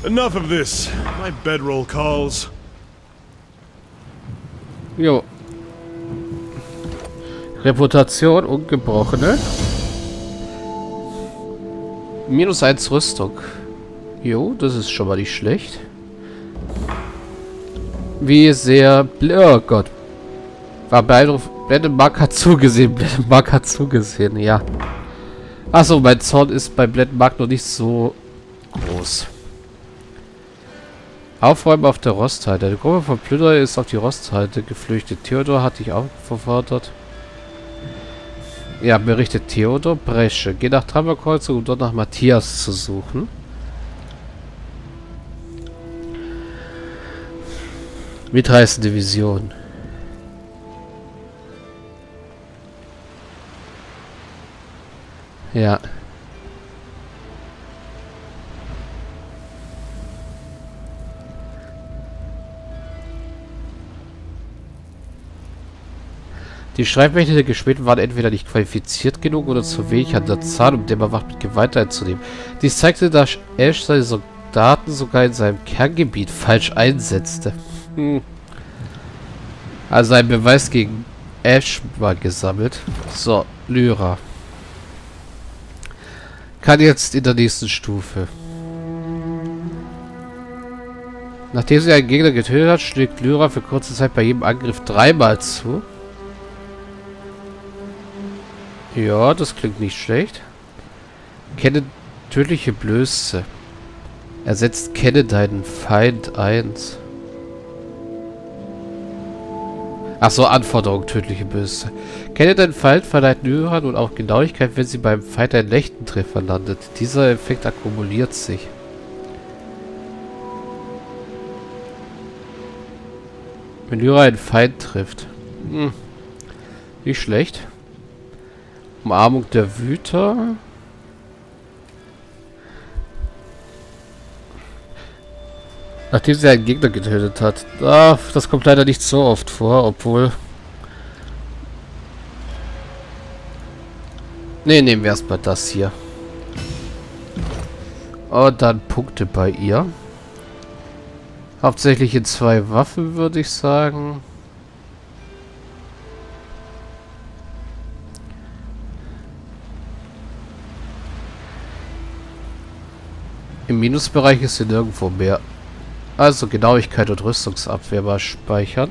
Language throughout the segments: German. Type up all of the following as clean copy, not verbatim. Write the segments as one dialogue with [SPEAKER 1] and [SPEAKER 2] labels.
[SPEAKER 1] Enough of this. My bedroll calls.
[SPEAKER 2] Jo. Reputation ungebrochene. -1 Rüstung. Jo, das ist schon mal nicht schlecht. Wie sehr... Oh Gott. War beeindruckt. Blendenmark hat zugesehen. Blendenmark hat zugesehen, ja. Achso, mein Zorn ist bei Blendenmark noch nicht so groß. Aufräumen auf der Rosthalde. Eine Gruppe von Plünderer ist auf die Rosthalde geflüchtet. Theodor hat dich aufgefordert. Ja, berichtet Theodor. Bresche. Geh nach Trammerkreuzung, um dort nach Matthias zu suchen. Mitreißende Vision. Ja. Die Streitmächte der Geschmähten waren entweder nicht qualifiziert genug oder zu wenig an der Zahl, um Dämmerwacht mit Gewalt einzunehmen. Dies zeigte, dass Ash seine Soldaten sogar in seinem Kerngebiet falsch einsetzte. Also ein Beweis gegen Ash war gesammelt. So, Lyra. Kann jetzt in der nächsten Stufe. Nachdem sie einen Gegner getötet hat, schlägt Lyra für kurze Zeit bei jedem Angriff 3-mal zu. Ja, das klingt nicht schlecht. Kenne tödliche Blöße. Ersetzt kenne deinen Feind 1. Achso, Anforderung, tödliche Blöße. Kenne deinen Feind verleiht Lyra und auch Genauigkeit, wenn sie beim Feind einen leichten Treffer landet. Dieser Effekt akkumuliert sich. Wenn Lyra einen Feind trifft. Nicht schlecht. Umarmung der Wüter. Nachdem sie einen Gegner getötet hat. Ah, das kommt leider nicht so oft vor, obwohl... Ne, nehmen wir erstmal das hier. Und dann Punkte bei ihr. Hauptsächlich in 2 Waffen, würde ich sagen. Im Minusbereich ist sie nirgendwo mehr. Also Genauigkeit und Rüstungsabwehr mal speichern.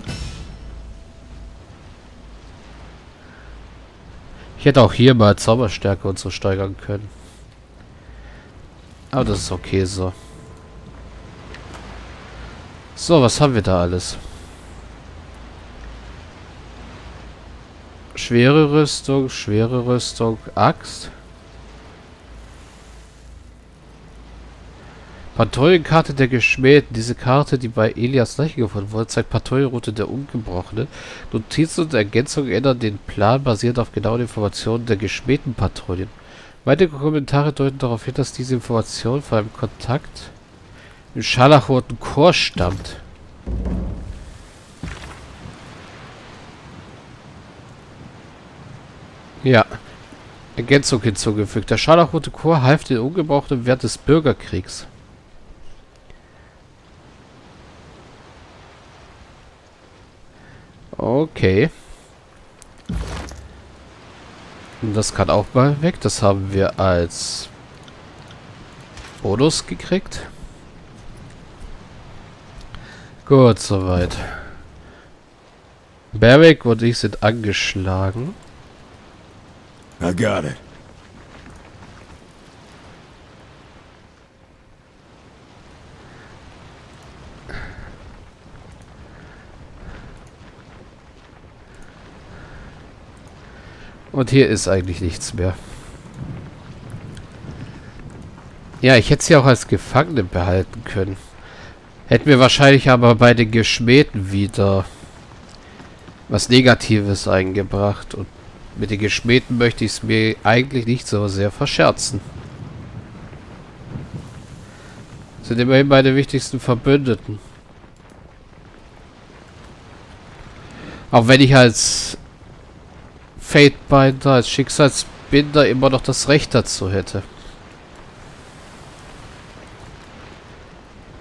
[SPEAKER 2] Ich hätte auch hier mal Zauberstärke und so steigern können. Aber das ist okay so. So, was haben wir da alles? Schwere Rüstung, Axt. Patrouillenkarte der Geschmähten. Diese Karte, die bei Elias Leiche gefunden wurde, zeigt Patrouillenroute der Ungebrochenen. Notizen und Ergänzungen ändern den Plan, basierend auf genauen Informationen der geschmähten Patrouillen. Weitere Kommentare deuten darauf hin, dass diese Information von einem Kontakt im Scharlachroten Korps stammt. Ja. Ergänzung hinzugefügt. Der Scharlachrote Korps half den Ungebrochenen während des Bürgerkriegs. Okay. Und das kann auch mal weg. Das haben wir als Bonus gekriegt. Gut, soweit. Barrick und ich sind angeschlagen.
[SPEAKER 1] I got it.
[SPEAKER 2] Und hier ist eigentlich nichts mehr. Ja, ich hätte sie auch als Gefangene behalten können. Hätten wir wahrscheinlich aber bei den Geschmähten wieder was Negatives eingebracht. Und mit den Geschmähten möchte ich es mir eigentlich nicht so sehr verscherzen. Sind immerhin meine wichtigsten Verbündeten. Auch wenn ich als Fatebinder, als Schicksalsbinder immer noch das Recht dazu hätte.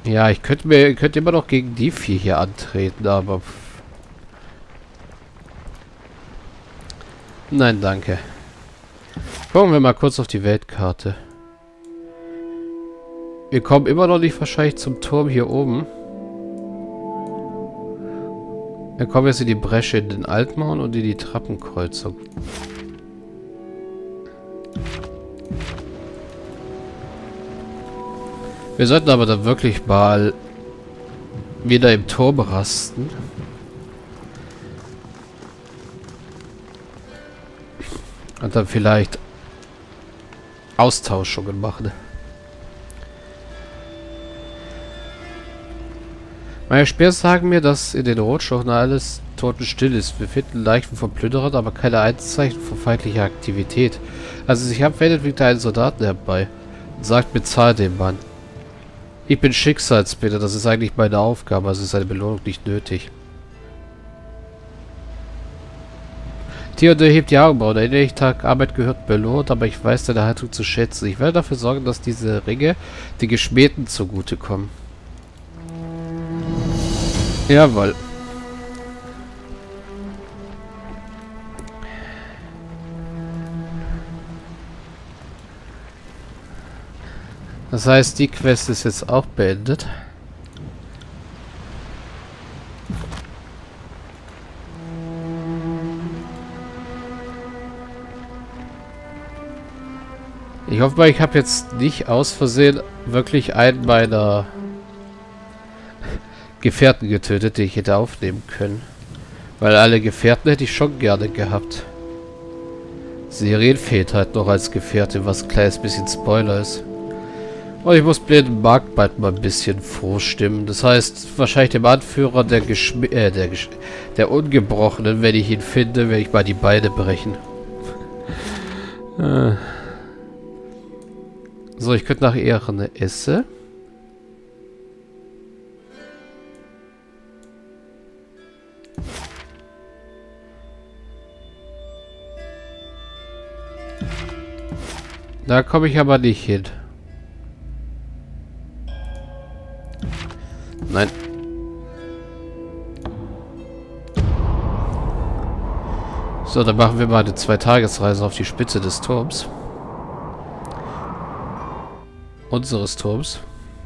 [SPEAKER 2] Ja, ich könnte immer noch gegen die vier hier antreten, aber... Nein, danke. Gucken wir mal kurz auf die Weltkarte. Wir kommen immer noch nicht wahrscheinlich zum Turm hier oben. Wir kommen jetzt in die Bresche in den Altmauern und in die Trappenkreuzung. Wir sollten aber dann wirklich mal wieder im Turm rasten. Und dann vielleicht Austauschungen machen. Meine Speer sagen mir, dass in den Rotschlochen alles totenstill ist. Wir finden Leichen von Plünderern, aber keine Anzeichen von feindlicher Aktivität. Als es sich abwendet, winkt ein Soldaten herbei und sagt, bezahl den Mann. Ich bin Schicksalsbitter, das ist eigentlich meine Aufgabe, also ist eine Belohnung nicht nötig. Theodor hebt die Augenbrauen. Der Tag Arbeit gehört belohnt, aber ich weiß deine Haltung zu schätzen. Ich werde dafür sorgen, dass diese Ringe den Geschmähten zugutekommen. Jawohl. Das heißt, die Quest ist jetzt auch beendet. Ich hoffe mal, ich habe jetzt nicht aus Versehen wirklich einen meiner Gefährten getötet, die ich hätte aufnehmen können. Weil alle Gefährten hätte ich schon gerne gehabt. Serien fehlt halt noch als Gefährte, was ein kleines bisschen Spoiler ist. Und ich muss Blinden Mark bald mal ein bisschen vorstimmen. Das heißt, wahrscheinlich dem Anführer der Ungebrochenen, wenn ich ihn finde, werde ich mal die Beine brechen. So, ich könnte nach Ehren essen. Da komme ich aber nicht hin. Nein. So, dann machen wir mal eine 2-Tagesreise auf die Spitze des Turms. Unseres Turms.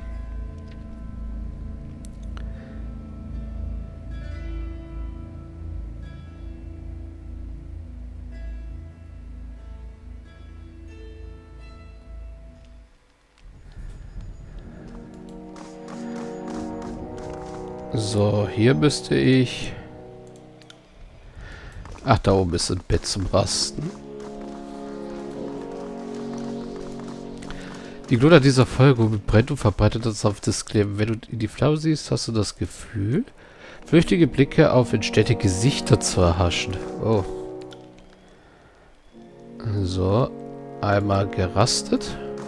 [SPEAKER 2] So, hier müsste ich... Ach, da oben ist ein Bett zum Rasten. Die Glut an dieser Folge brennt und verbreitet uns auf das Kleben. Wenn du in die Flamme siehst, hast du das Gefühl, flüchtige Blicke auf entstellte Gesichter zu erhaschen. Oh. So, einmal gerastet.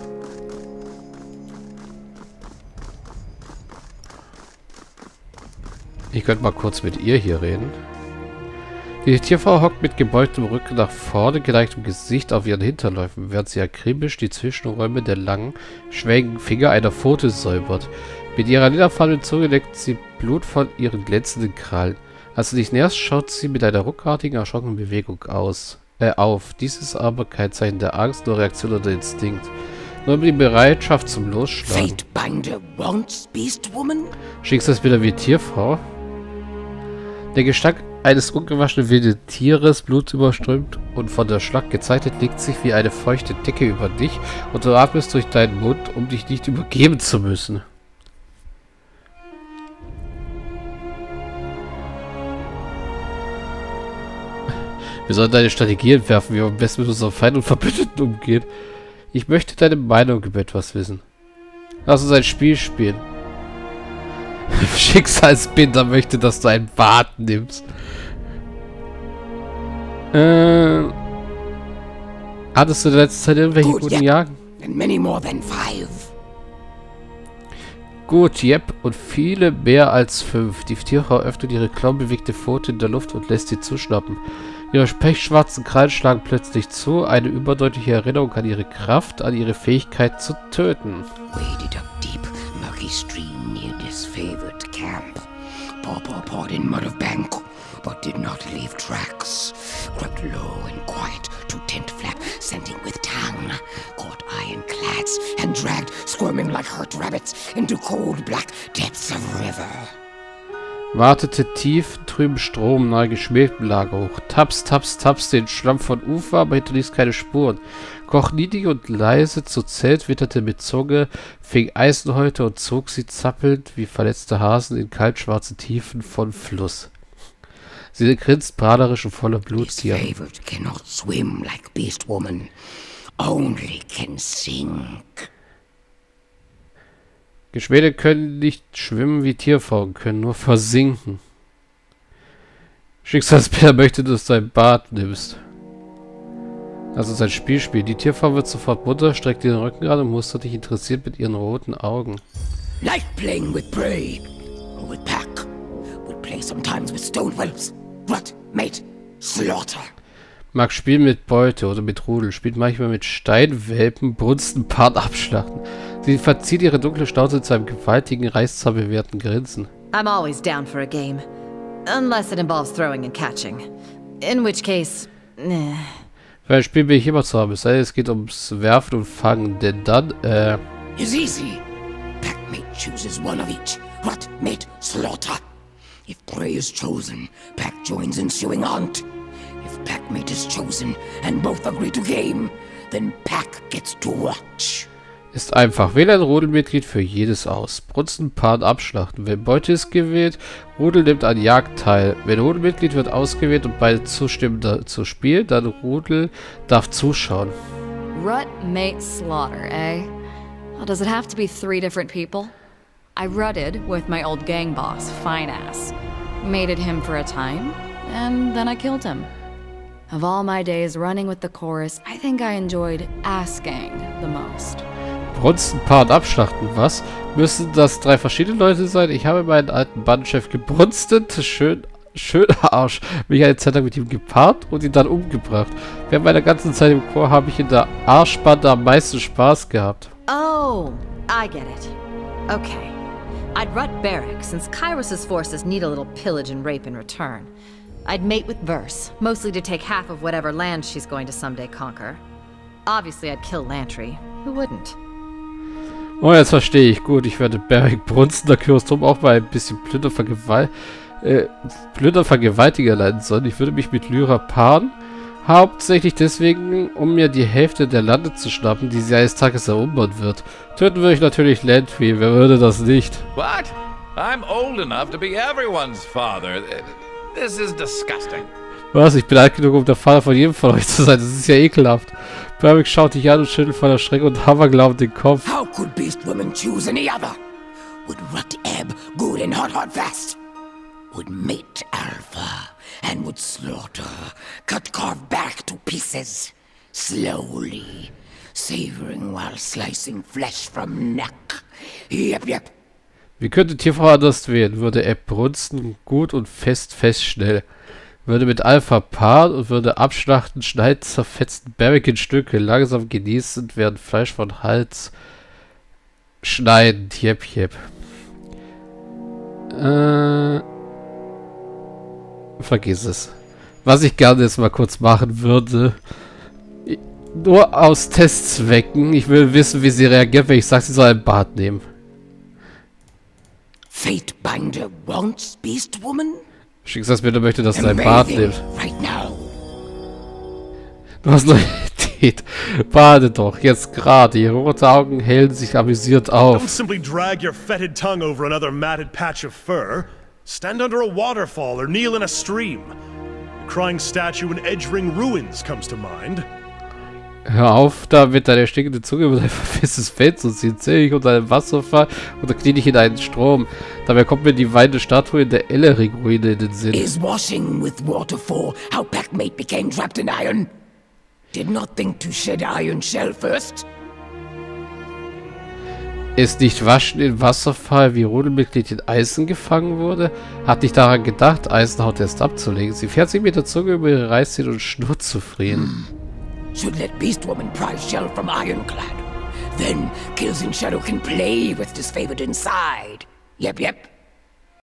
[SPEAKER 2] Ich könnte mal kurz mit ihr hier reden. Die Tierfrau hockt mit gebeugtem Rücken nach vorne, geneigtem Gesicht auf ihren Hinterläufen, während sie akribisch die Zwischenräume der langen, schwächigen Finger einer Pfote säubert. Mit ihrer niederfallenden Zunge leckt sie Blut von ihren glänzenden Krallen. Als du dich näherst, schaut sie mit einer ruckartigen, erschrockenen Bewegung auf. Dies ist aber kein Zeichen der Angst, nur Reaktion oder Instinkt. Nur die Bereitschaft zum Losschlagen.
[SPEAKER 3] Fatebinder wants Beastwoman?
[SPEAKER 2] Schicksalsbilder wie Tierfrau. Der Gestank eines ungewaschenen wilden Tieres, blutüberströmt und von der Schlacht gezeichnet, legt sich wie eine feuchte Decke über dich und du atmest durch deinen Mund, um dich nicht übergeben zu müssen. Wir sollen deine Strategie entwerfen, wie wir am besten mit unseren Feinden und Verbündeten umgehen. Ich möchte deine Meinung über etwas wissen. Lass uns ein Spiel spielen. Schicksalsbinder möchte, dass du einen Bart nimmst. Hattest du in der letzten Zeit irgendwelche guten Jagen?
[SPEAKER 3] And many more than 5.
[SPEAKER 2] Gut, yep. Und viele mehr als 5. Die Tierfrau öffnet ihre klauenbewegte Pfote in der Luft und lässt sie zuschnappen. Ihre pechschwarzen Krallen schlagen plötzlich zu. Eine überdeutliche Erinnerung an ihre Kraft, an ihre Fähigkeit zu töten.
[SPEAKER 3] Waded up deep, rocky stream near disfavored camp. Pawpaw pawed in mud of bank, but did not leave tracks. Crept low and quiet to tent flap, scenting with tongue. Caught ironclads and dragged, squirming like hurt rabbits, into cold black depths of river.
[SPEAKER 2] Wartete tief trüben Strom nahe geschmähtem Lager hoch. Taps, taps, taps den Schlamm von Ufer, aber hinterließ keine Spuren. Kroch niedrig und leise zu Zelt, witterte mit Zunge, fing Eisenhäute und zog sie zappelnd wie verletzte Hasen in kaltschwarzen Tiefen von Fluss. Sie grinst prahlerisch und voller Bluttier.
[SPEAKER 3] Disfavored cannot swim like beast woman, only can sink.
[SPEAKER 2] Geschmähte können nicht schwimmen wie Tierfrauen, können nur versinken. Schicksalsbär möchte, dass du ein Bad nimmst. Also sein Spiel spielt. Die Tierfrau wird sofort munter, streckt den Rücken an und mustert dich interessiert mit ihren roten Augen.
[SPEAKER 3] Like playing with prey, or with pack. Would play sometimes with stone whelps. What, mate? Slaughter.
[SPEAKER 2] Mag spielen mit Beute oder mit Rudel, spielt manchmal mit Steinwelpen, Brunsten, Paaren abschlachten. Sie verzieht ihre dunkle Schnauze zu einem gewaltigen, reißzahlbewehrten Grinsen.
[SPEAKER 4] I'm always down for a game. Unless it involves throwing and catching. In which case,
[SPEAKER 2] Für ein Spiel bin ich immer zu haben, es sei denn, es geht ums Werfen und Fangen, denn dann,
[SPEAKER 3] Is easy. Packmate chooses one of each. What, mate? Slaughter. If prey is chosen, pack joins ensuing hunt. If packmate is chosen and both agree to game, then pack gets to watch.
[SPEAKER 2] ist einfach. Wähle ein Rudelmitglied für jedes aus. Brunsten, Paaren, abschlachten. Wenn Beute ist gewählt, Rudel nimmt an Jagd teil. Wenn Rudelmitglied wird ausgewählt und beide zustimmen zu spielen, dann Rudel darf zuschauen.
[SPEAKER 4] Rut mate slaughter, eh? Well, does it have to be 3 different people? I rutted with my old gang boss, Fine Ass. Mated him for a time, and then I killed him. Of all my days running with the chorus, I think I enjoyed asking the most.
[SPEAKER 2] Brunsten, Paaren, abschlachten. Was? Müssen das 3 verschiedene Leute sein? Ich habe meinen alten Bandchef gebrunstet. Schöner Arsch. Mich eine Zeit lang mit ihm gepaart und ihn dann umgebracht. Während meiner ganzen Zeit im Chor habe ich in der Arschbande am meisten Spaß gehabt.
[SPEAKER 4] Oh, I get it. Okay. I'd rut Barrack, since Kairos' forces need a little pillage and rape in return. I'd mate with Verse, mostly to take half of whatever land she's going to someday conquer. Obviously, I'd kill Lantry. Who wouldn't?
[SPEAKER 2] Oh, jetzt verstehe ich. Gut, ich werde Barrack brunsten, da Kyros drum auch mal ein bisschen Plündervergewaltiger leiden sollen. Ich würde mich mit Lyra paaren. Hauptsächlich deswegen, um mir die Hälfte der Lande zu schnappen, die sie eines Tages erobern wird. Töten würde ich natürlich Lantry, wer würde das nicht?
[SPEAKER 5] What? I'm old enough to be everyone's father. This is disgusting.
[SPEAKER 2] Was? Ich bin alt genug, um der Vater von jedem von euch zu sein. Das ist ja ekelhaft. Barrack schaut dich an und schüttelt voller Schreck und hammerglaubend den Kopf.
[SPEAKER 3] How could beast women choose any other? Would rut ebb good and hot fast? Would mate alpha and would slaughter, cut carve back to pieces, slowly, savoring while slicing flesh from neck. Yep, yep.
[SPEAKER 2] Wie könnte Tierfrau anders wählen? Würde er brunsten, gut und fest, schnell. Würde mit Alpha paaren und würde abschlachten, schneiden, zerfetzen, Barrack in Stücke, langsam genießend, während Fleisch von Hals schneiden. Jep. Vergiss es. Was ich gerne jetzt mal kurz machen würde, nur aus Testzwecken, ich will wissen, wie sie reagiert, wenn ich sage, sie soll ein Bad nehmen.
[SPEAKER 3] Fatebinder wants beast woman?
[SPEAKER 2] Schicksalsbinder möchte, dass du ein Bad nimmst.
[SPEAKER 3] Right now.
[SPEAKER 2] Du hast eine Idee. Bade doch, jetzt gerade. Ihre roten Augen hellen sich amüsiert
[SPEAKER 1] Don't
[SPEAKER 2] auf.
[SPEAKER 1] simply drag your fetid tongue over another matted patch of fur. Stand under a waterfall or kneel in a stream. A crying statue in Edgering Ruins comes to mind.
[SPEAKER 2] Hör auf, da mit deiner stinkende Zunge über dein verfestes Feld zu ziehen. Zähl dich unter einem Wasserfall oder knie dich in einen Strom. Dabei kommt mir die weinende Statue in der Ellering-Ruine in den Sinn.
[SPEAKER 3] Is washing with water for how Packmate became trapped in iron? Did not think to shed iron shell first?
[SPEAKER 2] Ist nicht Waschen in Wasserfall wie Rudelmitglied in Eisen gefangen wurde? Hat nicht daran gedacht, Eisenhaut erst abzulegen. Sie fährt sich mit der Zunge über ihre Reißzähne und schnurrt zufrieden.
[SPEAKER 3] Should let beast woman pry shell from ironclad. Then Kills in Shadow can play with disfavored inside. Yep.